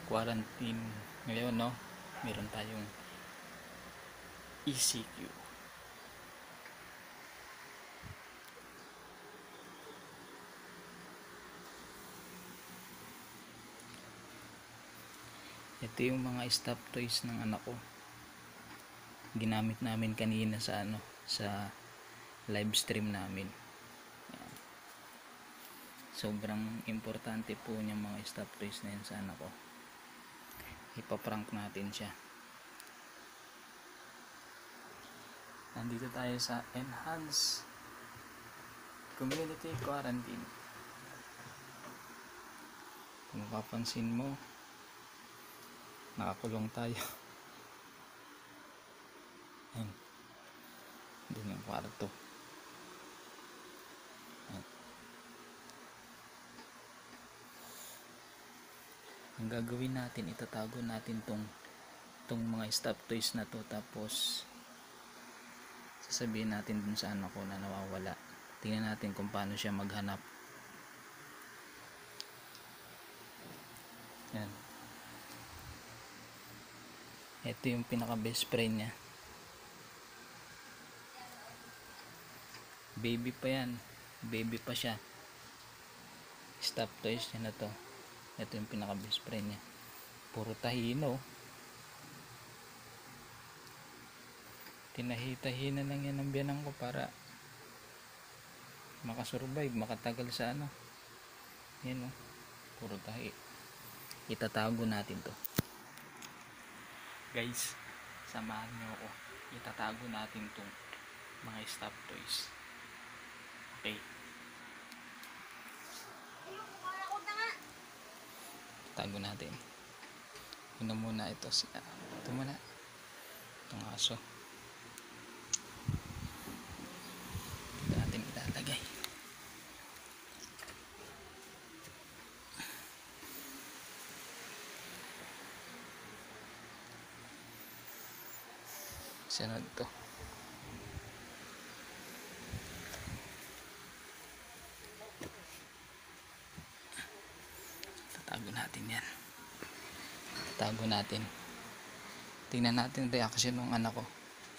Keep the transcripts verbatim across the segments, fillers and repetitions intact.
quarantine ngayon, no? Meron tayong E C Q. Ito yung mga stop toys ng anak ko. Ginamit namin kanina sa ano, sa live stream namin. Yan. Sobrang importante po yung mga stop toys na yan sa anak ko. Ipaprank natin siya. Nandito tayo sa Enhance Community Quarantine. Kung mapapansin mo, nakakulong tayo. Ayan. Doon yung kwarto. Ayan. Ang gagawin natin, itatago natin tong tong mga stop toys na to, tapos sasabihin natin dun sa anak ko na nawawala. Tingnan natin kung paano siya maghanap. Yan. Ito yung pinaka best friend niya. Baby pa yan. Baby pa siya. Stop toys niya na to. Ito yung pinaka best friend niya. Puro tahino. Tinahita-hina lang yan ang biyanan ko para makasurvive, makatagal sa ano. Yan o. Puro tahi. Itatago natin to. Guys, samahan nyo ako. Itatago natin tong mga stop toys. Okay. Tago natin. Una muna ito siya. Ito muna. Itong aso. Ito natin ilalagay. Sunod to. Tatago natin yan. Tatago natin. Tingnan natin reaction ng anak ko.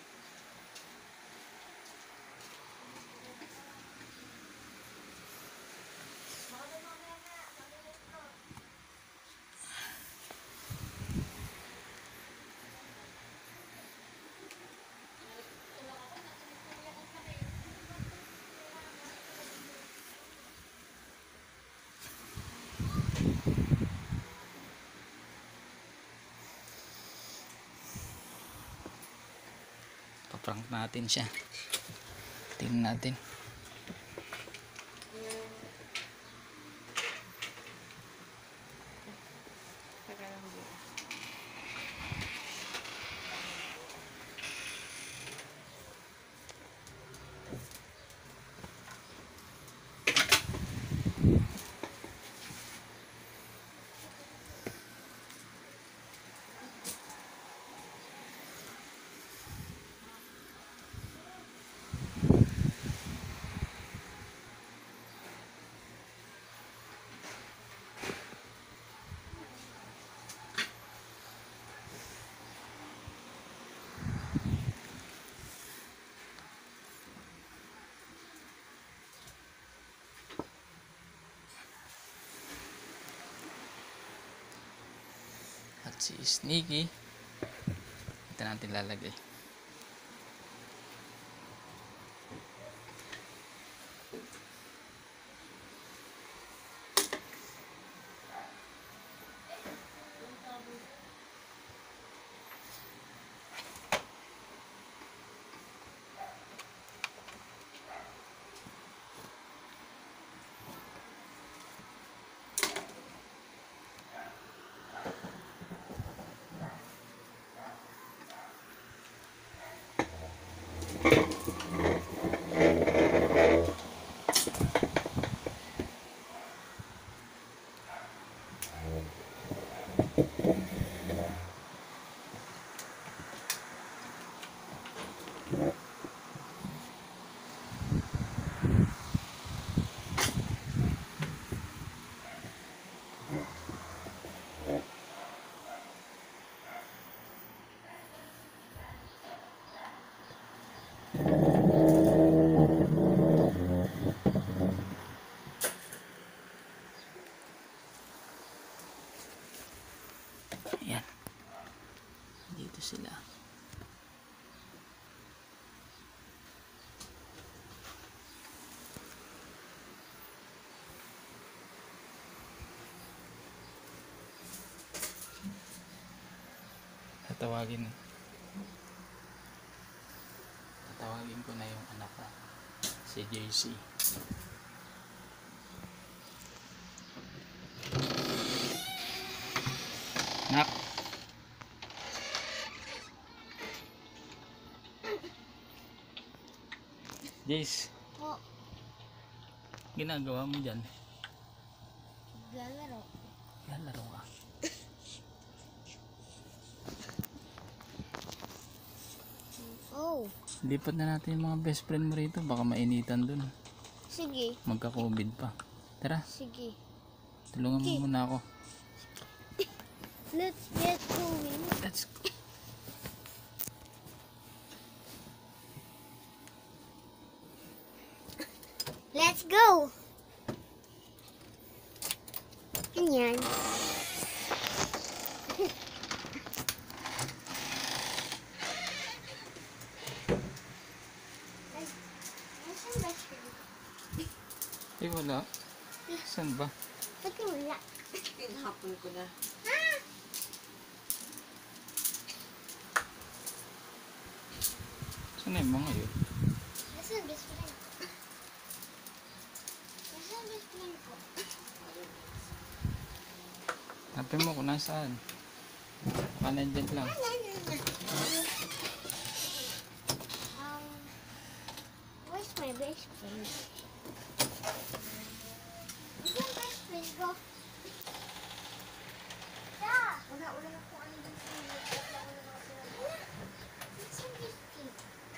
Paprank natin siya. Tingnan natin. At si Sneaky, ito natin lalagay. sila. Tatawagin tatawagin ko na yung anak ko, si J C. Nak, Jace, Po, ginagawa mo dyan? galaro. Lalaro ka. Oh, Lipat na natin yung mga best friend mo rito, baka mainitan dun. sige, Magka-COVID pa. Tara, sige. tulungan mo muna ako. Let's get going. Let's go. Let's go! Ganyan. Eh wala. Saan ba? Ba't ka wala? Tinapon ko na. Saan na yung mga yun? Nasaan best friend? Nasaan best friend ko? Hanapin mo kung nasaan. Baka nandyan lang. Um, where's my best friend? Nasaan best friend ko? Da! Wala, wala na kung ano dun sa inyo. Wala, wala na kasi. Nasaan best friend?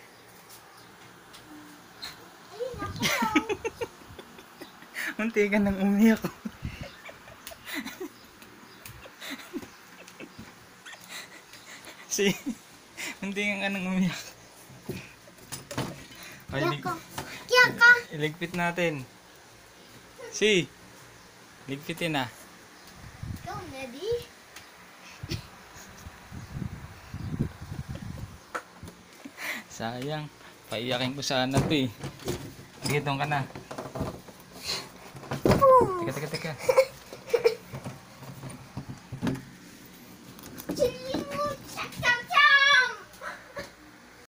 Ayun ako! Munti ka nang umiyak. Si, munti ka nang umiyak. Ay, Kaya lig- ka! Kaya ka! iligpit natin. Si, ligpitin na. Ikaw, Neddy? Sayang, paiyakin ko sana to eh. Sige, doon ka na. Teka, teka, teka. Chili!